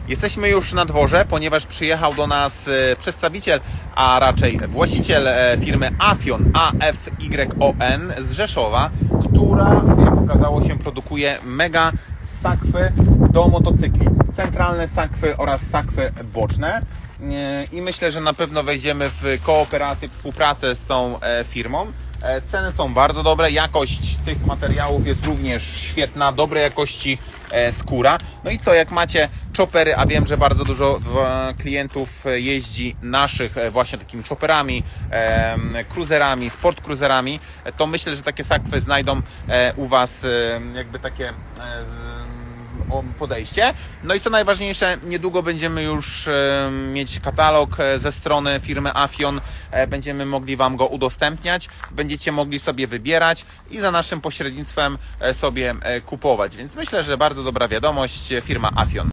Jesteśmy już na dworze, ponieważ przyjechał do nas przedstawiciel, a raczej właściciel firmy Afyon, AFYON z Rzeszowa, która, jak okazało się, produkuje mega sakwy do motocykli. Centralne sakwy oraz sakwy boczne. I myślę, że na pewno wejdziemy w kooperację, współpracę z tą firmą. Ceny są bardzo dobre, jakość tych materiałów jest również świetna, dobrej jakości skóra. No i co, jak macie choppery, a wiem, że bardzo dużo klientów jeździ naszych właśnie takimi chopperami, cruiserami, sport cruiserami, to myślę, że takie sakwy znajdą u Was jakby takie podejście. No i co najważniejsze, niedługo będziemy już mieć katalog ze strony firmy Afyon. Będziemy mogli Wam go udostępniać. Będziecie mogli sobie wybierać i za naszym pośrednictwem sobie kupować. Więc myślę, że bardzo dobra wiadomość, firma Afyon.